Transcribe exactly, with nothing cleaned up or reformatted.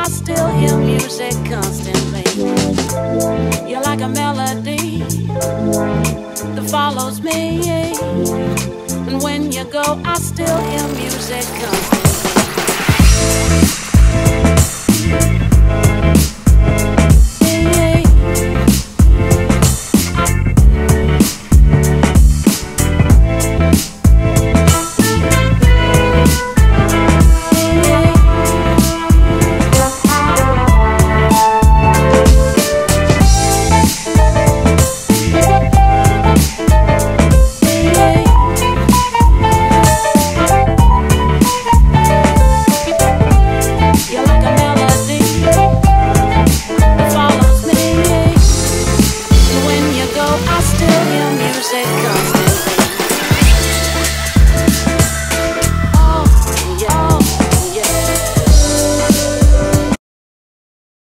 still hear music constantly. You're like a melody that follows me. And when you go, I still hear music constantly.